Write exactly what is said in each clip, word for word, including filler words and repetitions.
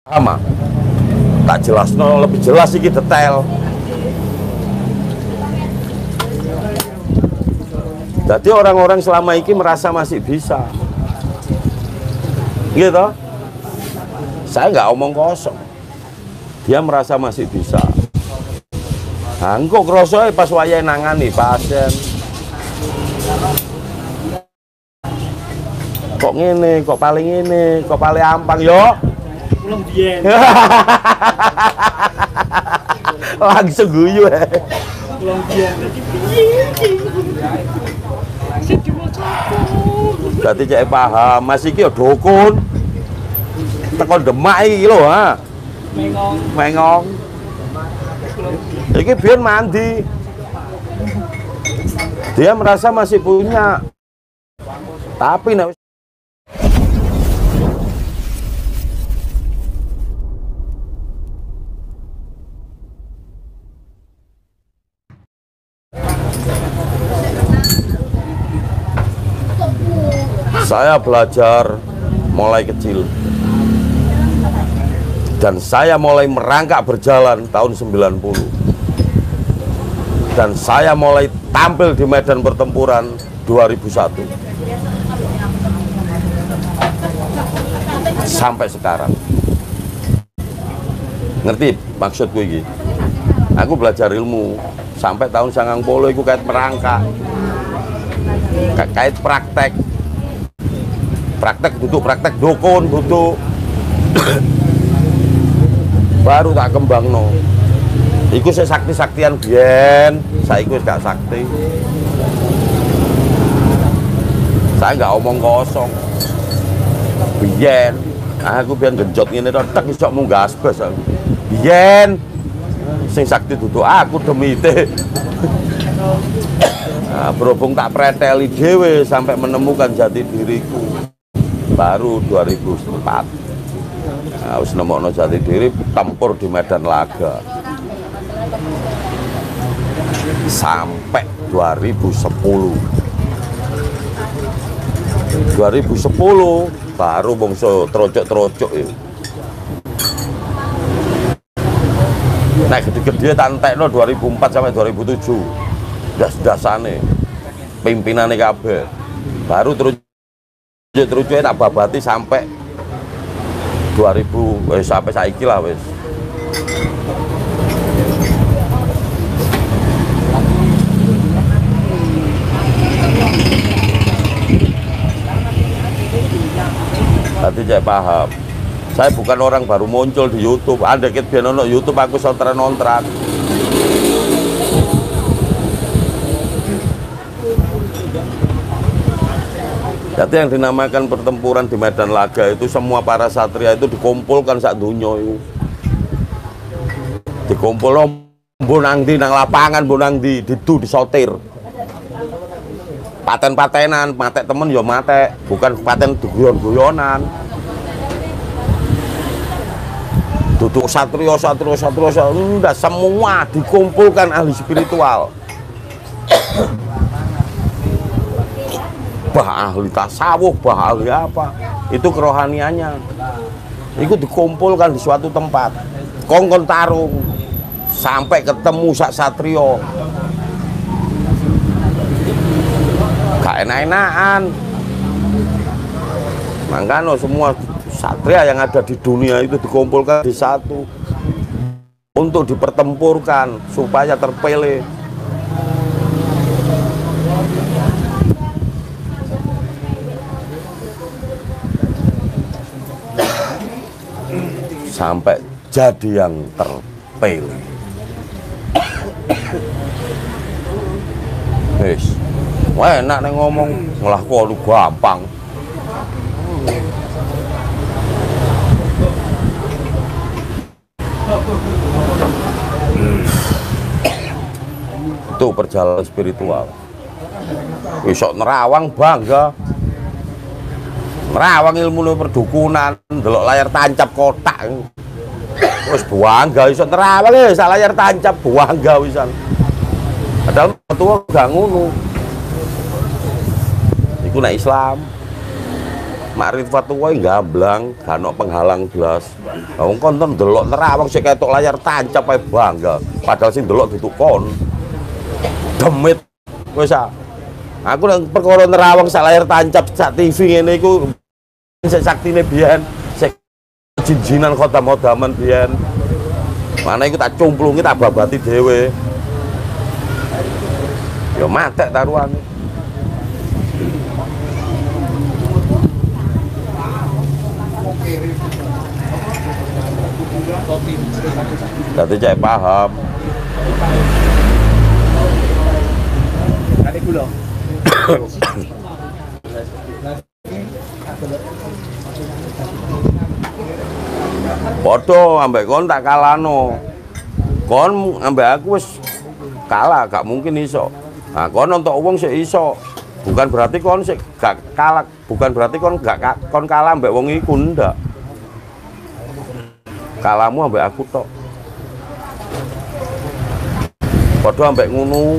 Sama tak jelas no lebih jelas iki detail. Jadi orang-orang selama ini merasa masih bisa gitu. Saya nggak omong kosong, dia merasa masih bisa. Angkuk krosoe pas wayahe nangani pasien kok ngene, kok paling ini, kok paling ampang yo. Langsung guyu ya. Berarti cek paham, Mas iki ya dukun. Tekan Demak iki lho, ha. Mengong. Mengong. Iki biyen mandi. Dia merasa masih punya. Tapi nek saya belajar mulai kecil dan saya mulai merangkak berjalan tahun sembilan puluh dan saya mulai tampil di medan pertempuran dua ribu satu sampai sekarang. Ngerti maksudku ini? Aku belajar ilmu sampai tahun sangang puluh itu kait merangkak, kait praktek. Praktek duduk, praktek dukun duduk. Baru tak kembang no. Iku saya sakti-saktian biyen, saya ikut gak sakti. Saya nggak omong kosong. Biyen, aku biyen genjot ngene tok tek iso munggah asbes aku. Biyen sing sakti duduk aku demi te. Nah, berhubung tak preteli dhewe sampai menemukan jati diriku. Baru dua ribu empat nah, harus nemokno jati diri, tempur di medan laga sampai dua ribu sepuluh dua ribu sepuluh baru bongso trocok-trocok ya. Nah gede-gede tantekno dua ribu empat sampai dua ribu tujuh das-dasane pimpinane kabeh baru terus terus tak babati sampai dua ribu eh, sampai saiki lah wes. Berarti saya paham. Saya bukan orang baru muncul di YouTube. Ada ket biyen ono YouTube aku sontran-nontran. Jadi yang dinamakan pertempuran di medan laga itu semua para satria itu dikumpulkan sak dunya itu. Dikumpul mbok nang ndi nang lapangan mbok nang ndi didu disotir. Paten-patenan, matek temen ya matek, bukan paten guyon-guyonan. Duduk satria satria satria enggak, semua dikumpulkan ahli spiritual. Bah ahli tasawuf, bah ahli apa, itu kerohaniannya itu dikumpulkan di suatu tempat kongkon tarung sampai ketemu sak satrio gak enak-enakan. Makanya semua satria yang ada di dunia itu dikumpulkan di satu untuk dipertempurkan supaya terpilih. Sampai jadi yang terpilih. Wis, wah enak nih ngomong, malah kok lu gampang. Itu perjalanan spiritual. Besok nerawang bangga. Nerawang ilmu lu perdukunan, delok layar tancap kotak. Wis bangga iso nerawang ya, sak layar tancap bangga wisan. Padahal tua gak ngono. Iku nek Islam. makrifat wae gamblang, gak ono penghalang blas. Wong kon ndelok nerawang sik ketok layar tancap ae bangga. Padahal sing ndelok dudu kon. Demit wis ah. Aku nang perkara nerawang sak layar tancap sak T V ngene iku sik saktine biyen, sik jinjinan khotam-khodaman biyen. Mana iku tak cumplungi tak babati dhewe. Ya matek taruhane. Dadi cek paham. Ada gula. Podo ambek kon tak kalano. Kon ambek aku wis kalah, gak mungkin iso. Nah, kon untuk wong sik iso. Bukan berarti kon sik gak kalah, bukan berarti kon gak kon kalah ambek wong iku ndak. Kalahmu ambek aku tok. Padha ambek ngono.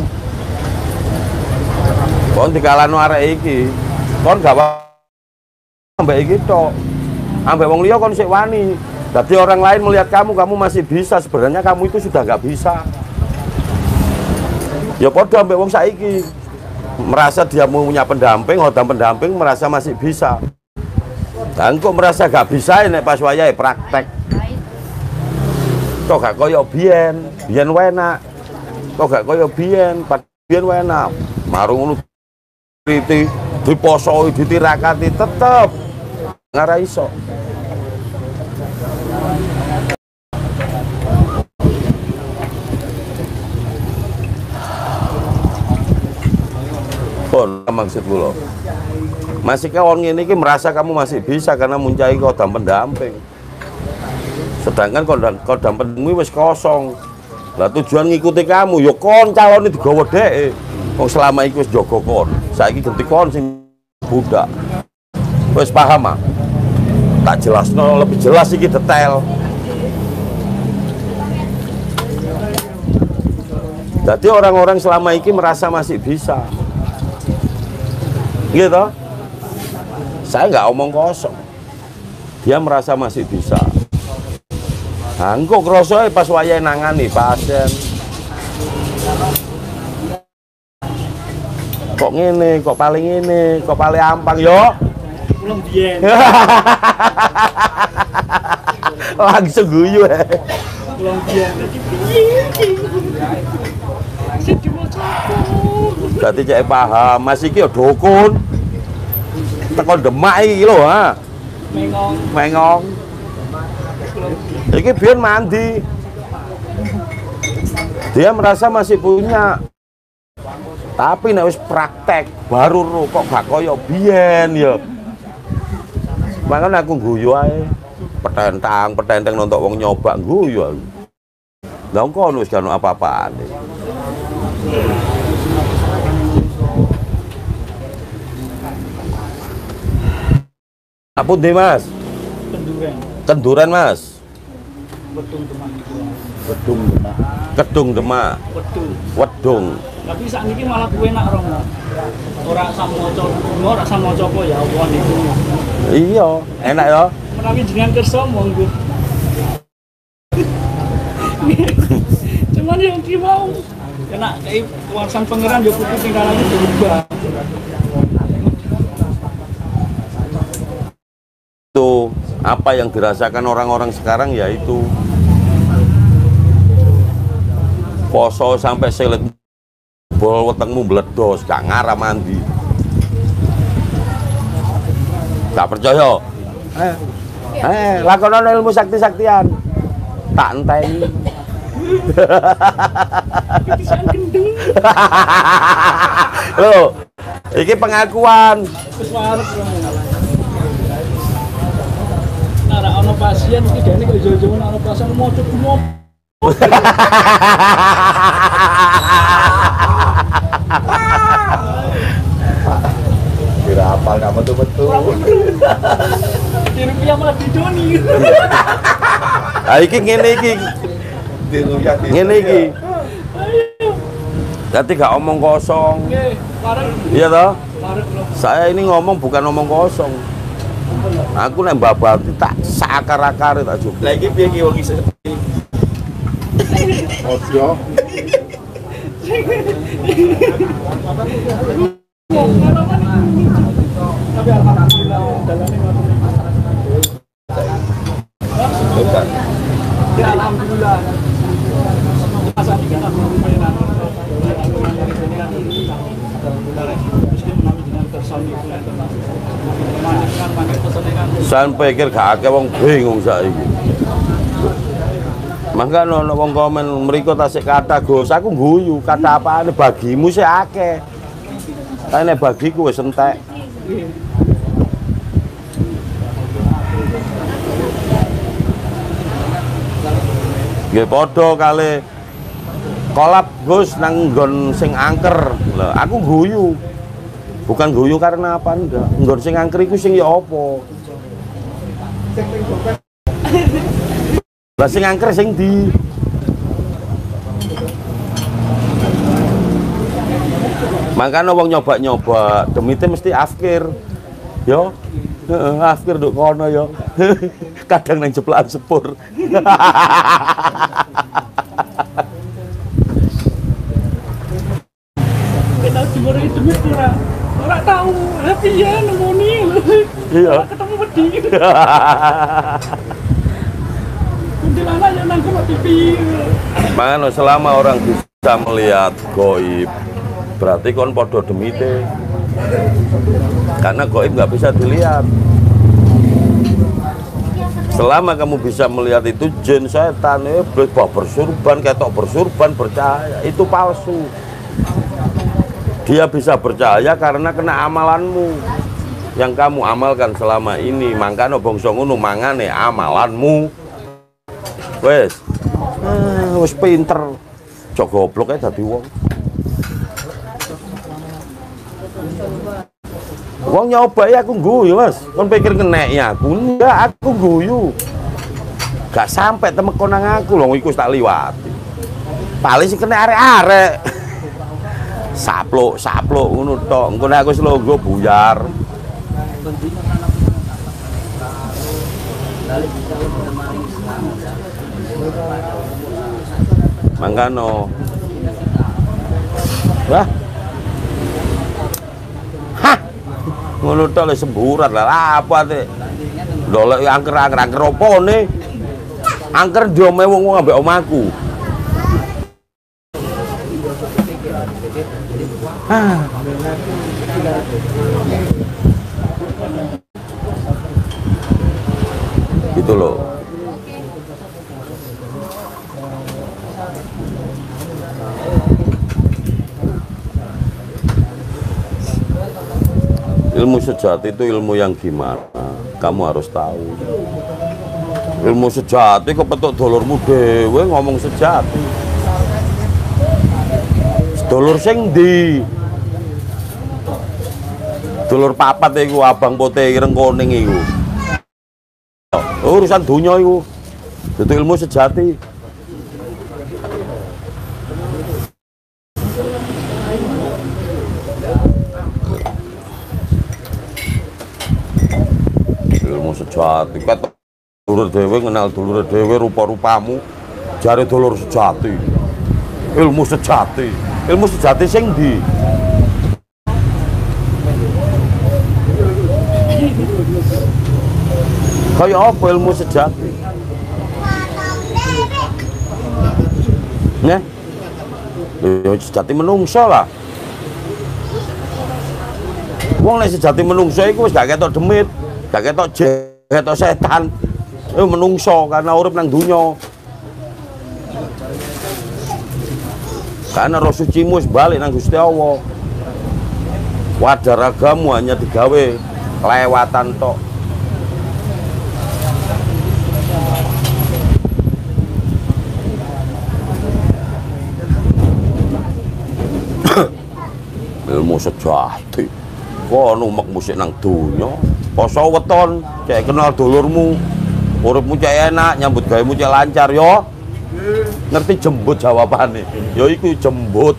Kon dikalahno arek iki. Kon gak ambek iki tok. Ambek wong liya kon sik wani. Jadi orang lain melihat kamu, kamu masih bisa. Sebenarnya kamu itu sudah nggak bisa. Ya podo ambek wong saiki. Merasa dia punya pendamping, hodam pendamping, merasa masih bisa. Dan kok merasa gak bisa nek pas wayahe praktek. Kok gak koyo biyen, biyen enak. Kok gak koyo biyen, biyen enak. Marung ngono kriti, diposoi, ditirakati tetep ngara iso. Kon maksud kula. Masih kawan ngene iki merasa kamu masih bisa karena muncai kodam pendamping. Sedangkan kodam kodam pendamping wis kosong. Lah tujuan ngikuti kamu ya kon calone digawa dheke. Wong selama iki wis jaga kon. Saiki ganti kon sing budak. Wis paham ah? Tak jelasno lebih jelas iki detail. Jadi orang-orang selama ini merasa masih bisa. Gitu. Saya nggak omong kosong. Dia merasa masih bisa. Nah, engko kroso pas wayahe nangani pasien. Kok ngene, kok paling ngene, kok paling ampang yo. Belum biyen. Langsung guyu. Belum biyen. Berarti cek paham, Mas iki yo dukun. Tekan Demak iki lho, ha. Mengong. Mengong. Iki biyen mandi. Dia merasa masih punya. Tapi nek wis praktek baru ro kok gak koyo biyen ya. Makanya aku guyu ae. Petentang, petenteng nonton wong nyoba guyu. Lah kono wis gak ono apa-apane. Apa deh Mas? Kenduren. Kenduran Mas. Wedung Demak itu. Wedung Demak. Kedung Demak. Wedung. Wedung. Tapi saat ini malah kue nak romo. Ora samoco, ora samoco apa ya Allah niku. Iya, enak ya. Menawi jenengan kersa monggo. Cuman yang ki mau kena kayak kuarsan pangeran yo kudu tinggalan itu berubah. Itu apa yang dirasakan orang-orang sekarang yaitu poso sampai selet bol wetengmu meledos gak ngarah mandi. Gak percaya? Eh, eh lakonan ilmu sakti-saktian. Tak enteni. Pisan gendeng. Loh, iki pengakuan. Wis warep romo. Nara ono pasien iki dene kok jojo ono pasien moco kumo. Kira hafal kamu tuh betul. Di rupiah malah didoni. Ah iki ngene iki. Ngene iki. Dadi gak omong kosong. Nggih, parek. Iya toh? Parek lho. Saya ini ngomong bukan omong kosong. Aku nek babati tak sakar-akare tak jupuk. Lah iki piye ki wong iso. Ojo. Tapi alhamdulillah dalane ngoten. Bukan. Ya alhamdulillah. Masa iki kan alhamdulillah. Sampe pikir gak akeh wong bingung saiki. Mangga ono wong komen mriko tasik kata Gus, aku guyu, kata apane bagimu sih akeh. Tapi nek bagiku wis entek. Nggih padha kali kolab Gus nang nggon sing angker. Lah aku guyu. Bukan guyu karena apa enggak. Nggon sing angker iku sing ya apa? Lah sing angker sing di makanya wong nyoba-nyoba demite mesti afkir. Yo. Heeh, afkir nduk kono yo. Kadang nang jeplaan sepur. Kita cuma itu ora ora tahu. Tapi ya nemoni. Iya. Ketemu wedi. Kuntilanak yang nang T V. Makanya selama orang bisa melihat goib, berarti kon podo demite. Karena goib nggak bisa dilihat. Selama kamu bisa melihat itu jin, setan, iblis, bah bersurban, ketok bersurban, percaya, itu palsu. Dia bisa percaya karena kena amalanmu yang kamu amalkan selama ini. Makanya bangsa ngono mangane amalanmu. Wes, ah, wes pinter. Cok goblok ae dadi wong. Wong nyoba ya aku guyu, Mas. Kon pikir kenek ya aku. Enggak, aku guyu. Gak sampai temekon nang aku lho, iku tak liwati. Paling sing kena arek-arek. Sapluk, sapluk ngono tok. Engko nek aku wis longgo buyar. Mangkano. Wah. Hah. Ngono tok le semburat lah apa te. Ndolek angker-angker angker opone. Angker diome wong-wong ambek omahku. Ah. Gitu loh. Ilmu sejati itu ilmu yang gimana? Kamu harus tahu. Ilmu sejati kepetuk dulurmu dhewe ngomong sejati. Dulur sing ndi? Dulur papat iku abang putih ireng kuning iku. Urusan dunia iku. Itu ilmu sejati. Ilmu sejati. Ket dulur dhewe kenal dulur dhewe rupa-rupamu. Jare dulur sejati. Ilmu sejati. Ilmu sejati sing ndi? Kaya apa ilmu sejati? Nah, ya sejati menungso lah. Wong nek sejati menungso iku wis gak ketok demit, gak ketok jin, gak ketok setan. Eh menungso karena urip nang donya. Karena roh sucimu wis balik nang Gusti Allah. Wadah ragamu hanya digawe kelewatan tok. Ilmu sejati. Kono umek musik nang donya. Poso weton, cek kenal dulurmu. Uripmu cek enak, nyambut gawemu cek lancar yo. Ngerti jembut jawabannya? Ya iku jembut.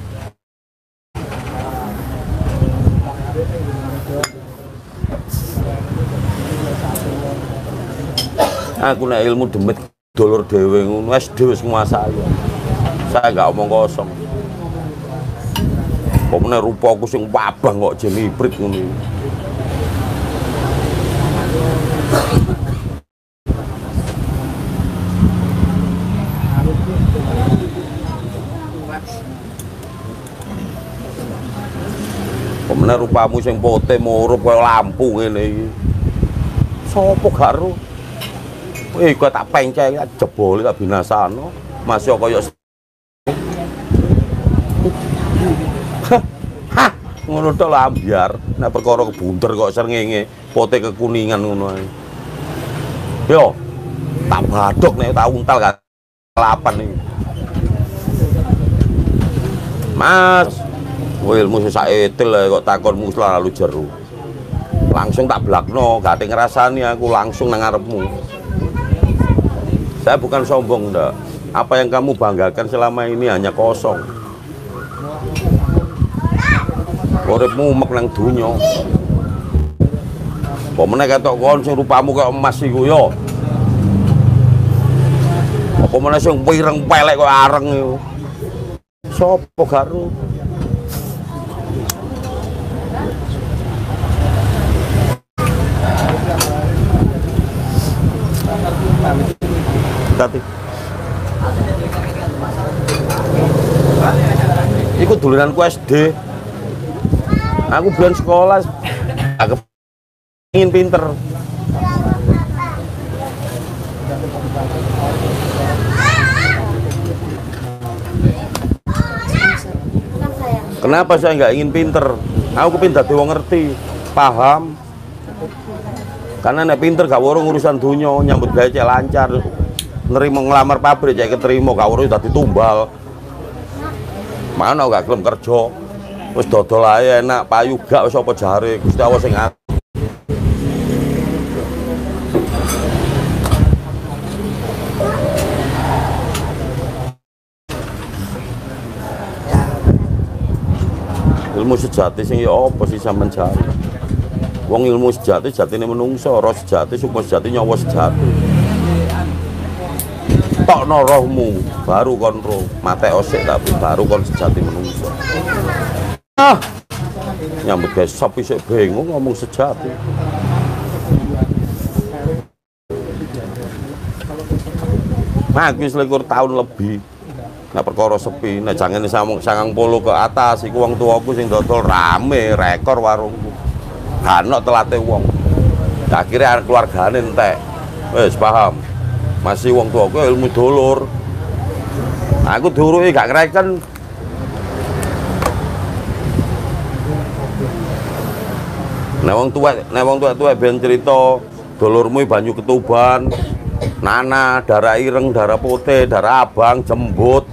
Aku nek ilmu demit dulur dhewe ngono wis dhewe nguasai. Saya enggak omong kosong. Pomene rupaku sing wabah kok jeneng hibrid ngono. Pomene rupamu sing pote murup kaya lampu ngene iki. Sopo gak ro? Eh kok tak penceng jebole tak binasano. Masih kaya hah ngono tok lah ambyar. Nek perkara kebunder kok srengenge, pote kekuningan ngono ae. Yo, tak badhok nek tak untal gak lapan iki. Mas, kowe ilmu sak etil kok takonmu lalu jero. Langsung tak blakno, gak ate ngrasani aku langsung nang ngarepmu. Saya bukan sombong, ndak. Apa yang kamu banggakan selama ini hanya kosong. Uripmu mek nang donya. Apa meneh ketok kon sing rupamu kaya emas iku yo. Apa meneh sing pireng pelek kaya areng iku. Sopo garo? Tati. Iku dolananku S D. Aku bulan sekolah. Aku ingin pinter. Kenapa saya nggak ingin pinter? Aku kepin dadi wong ngerti, paham. Karena nek pinter gak weruh urusan dunya, nyambut gawe cek lancar. Nerima ngelamar pabrik cek keterima, gak weruh dadi tumbal. Mana gak gelem kerja. Wis dodol ae enak, payu gak wis apa jare, Gusti Allah sing ngatur. Ilmu sejati sing ya apa sih sampean jare? Wong ilmu sejati jatine menungso, roh sejati, sukma sejati, nyawa sejati. Tokno rohmu baru kon roh, mate osik tapi baru kon sejati menungso. Ah. Nyambut gawe sop isih bingung ngomong sejati. Nah, wis likur tahun lebih. Nek perkara sepi, nek jangene sangang puluh ke atas iku wong tuaku sing dodol rame, rekor warungku. Kanok telate wong. Akhirnya keluargane entek. Wis paham. Masih wong tuaku ilmu dulur. Aku duruke gak ngreken. Nek wong tuwek, nek wong tuwek-tuwek ben crita dulurmu banyu ketuban, nana, darah ireng, darah putih, darah abang, jembut.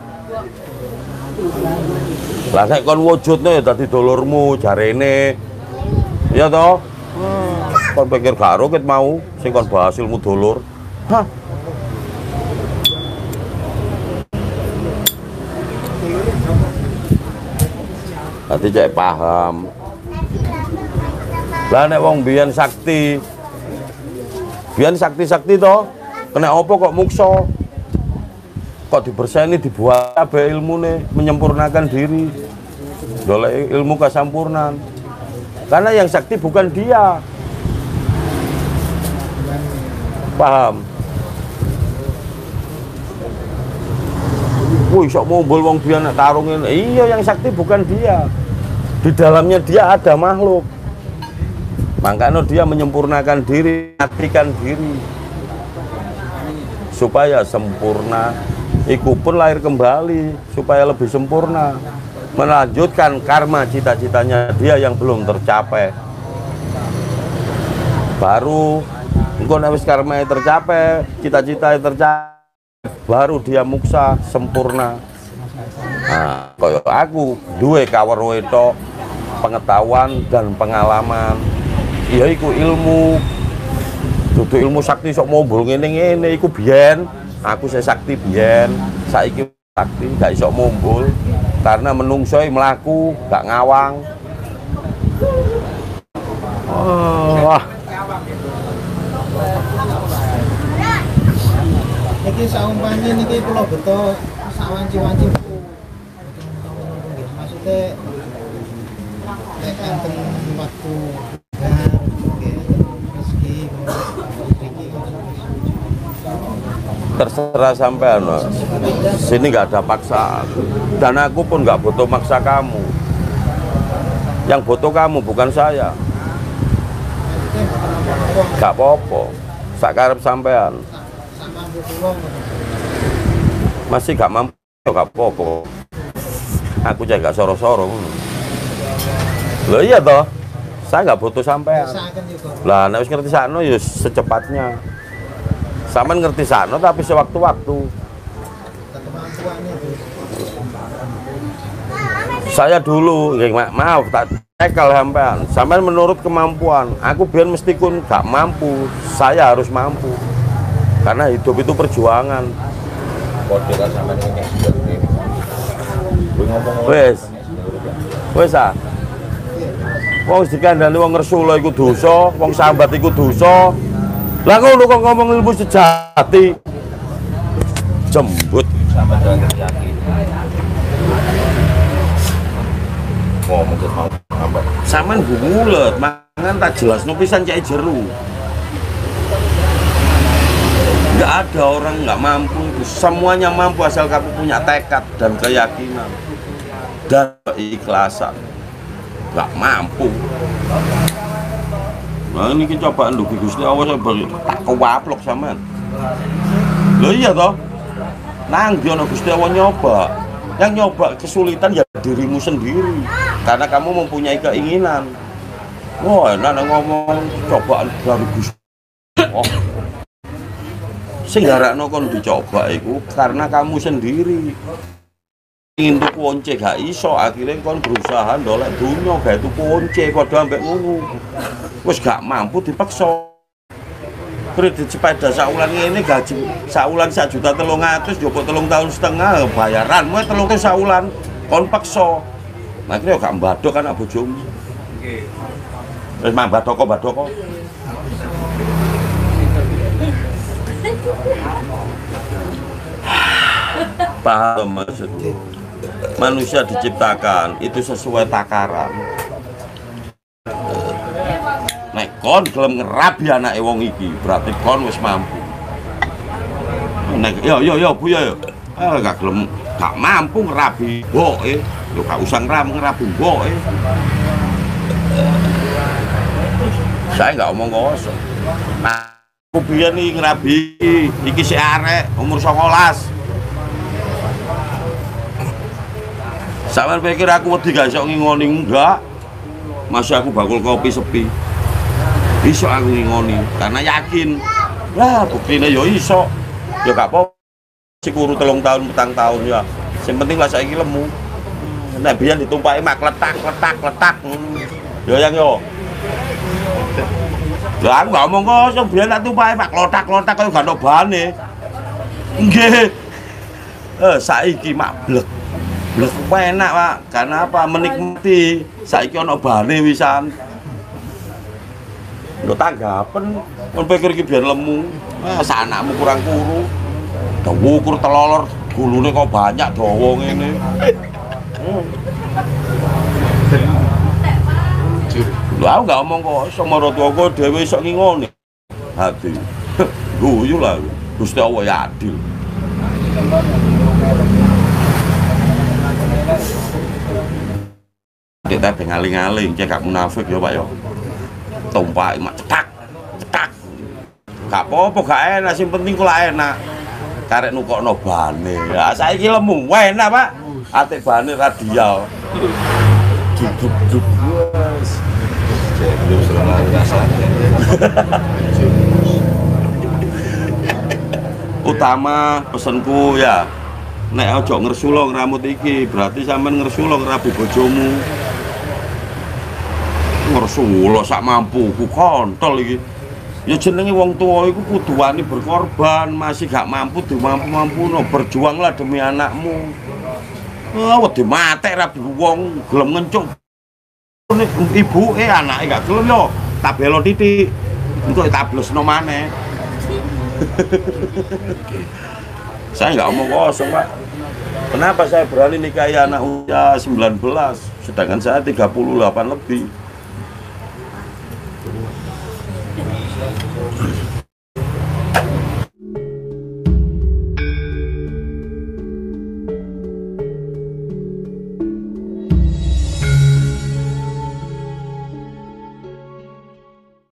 Lah nek kon wujudne ya dadi dulurmu jarene. Iya toh? Hmm. Kon pikir karo ket mau sing kon bahas ilmu dulur. Hah. Dadi cek paham. Lah nek wong biyen sakti. Biyen sakti-sakti toh, kena apa kok muksa? Kok diberseni dibuat kabeh ilmune, menyempurnakan diri. Golek ilmu kesampurnan. Karena yang sakti bukan dia. Paham? Wih, sok mobil wong biyen nek tarungin. Iya, yang sakti bukan dia. Di dalamnya dia ada makhluk. Makanya dia menyempurnakan diri, matikan diri. Supaya sempurna. Iku pun lahir kembali supaya lebih sempurna. Melanjutkan karma cita-citanya dia yang belum tercapai. Baru engko nek wis karma tercapai, cita-cita tercapai, baru dia muksa sempurna. Nah, kaya aku duwe kaweruh tok pengetahuan dan pengalaman. Ya iku ilmu. Dudu ilmu sakti sok mombol ngene-ngene iku biyen. Aku saya sakti biyen, saiki sakti gak iso mombol. Karena menungsoi melaku, gak ngawang. Oh, wah. niki saumpamane niki kula beto sawanci-wanci maksudnya nek enten waktu terserah sampean, Mas. Sini nggak ada paksaan dan aku pun nggak butuh maksa kamu. Yang butuh kamu bukan saya. Gak apa-apa, sakarep sampean. Masih gak mampu, gak apa-apa. Aku jaga soro-soro. Loh iya toh, saya nggak butuh sampean. Lah, nek wis ngerti sakno ya secepatnya. Sampean ngerti sakno tapi sewaktu-waktu. Saya dulu, ya, ma maaf tak tekel sampean. Sampean menurut kemampuan. Aku biar mesti kun gak mampu, saya harus mampu. Karena hidup itu perjuangan. Wes, wes ah. Wong dikandani wong ngersula iku dosa, wong sambat iku dosa. Lah ngono kok ngomong ilmu sejati. Jembut sama dengan yakin. Oh, mungkin mau ngambil. Saman bungulet, mangan tak jelas no pisan cai jeru. Nggak ada orang nggak mampu itu, semuanya mampu asal kamu punya tekad dan keyakinan dan keikhlasan. Nggak mampu. Nah ini kita cobaan lu Gusti Allah saya tak kewaplok sampean. Loh iya toh. Nang dia Gusti Allah nyoba. Yang nyoba kesulitan ya dirimu sendiri karena kamu mempunyai keinginan. Wah, enak ngomong cobaan dari Gusti. Oh. Sing garakno kon dicoba iku karena kamu sendiri. Ingin tuku once gak iso, akhirnya kon berusaha ndolek dunya gawe tuku once padha ambek ngono. Wis gak mampu dipaksa. Kredit sepeda saulan ngene gaji saulan sak juta telung atus joko telung tahun setengah bayaran muwe telung tahun saulan kon paksa. Nah iki gak mbadok anak bojomu. Nggih. Wis mbadok kok mbadok kok. Paham maksudnya? Manusia diciptakan itu sesuai takaran. Nek kon gelem ngerabi anake wong iki, berarti kon wis mampu. Nek yo yo yo Bu yo. Ah gak gelem gak mampu ngerabi mboke, yo gak usah ngram ngerabi mboke. Saya nggak omong kosong. Nah, aku biyen iki ngerabi iki sik arek umur songolas. Sampeyan pikir aku wedi gak iso ngingoni enggak? Masih aku bakul kopi sepi. Iso aku ngingoni karena yakin. Lah buktine yo iso. Ya gak apa-apa. Si kuru telung tahun petang tahun ya. Sing penting lah saiki lemu. Nek biyen ditumpaki mak kletak kletak kletak. Yo yang yo. Lah aku gak omong kosong biyen tak tumpaki mak klotak-klotak kaya gak ono bane. Nggih. Eh saiki mak blek. Blek enak, Pak. Karena apa? Menikmati. Saiki ono bane wisan. Lho tanggapen, kon pikir iki biyen lemu. Ah, sak anakmu kurang kuru. Dawa ukur telolor, gulune kok banyak dawa ngene. Lho aku gak omong kok sama maratuwaku dhewe iso ngingoni. Hati. Guyu lah. Gusti Allah ya adil. Kita bengaling-aling, cek gak munafik ya Pak ya. Tumpah mak cetak, cetak. Gak apa-apa, gak enak, sing penting kula enak. Karek nukokno bane. Ya saiki lemu, enak Pak. Atik bane radial. Duduk-duduk wes. Jadi selalu rasanya. Utama pesenku ya. Nek ojo ngersulong rambut iki, berarti sampean ngersulong rabi bojomu. Ngersulo sak mampu ku kontol iki. Ya jenenge wong tua iku kudu wani berkorban, masih gak mampu dimampu-mampuno, berjuanglah demi anakmu. Ah wedi matek rabi wong gelem ngencuk. Ibuke anake gak gelem yo, tak belo titik. Engko tak blesno maneh. Saya nggak omong kosong, Pak. Kenapa saya berani nikahi anak usia sembilan belas, sedangkan saya tiga puluh delapan lebih.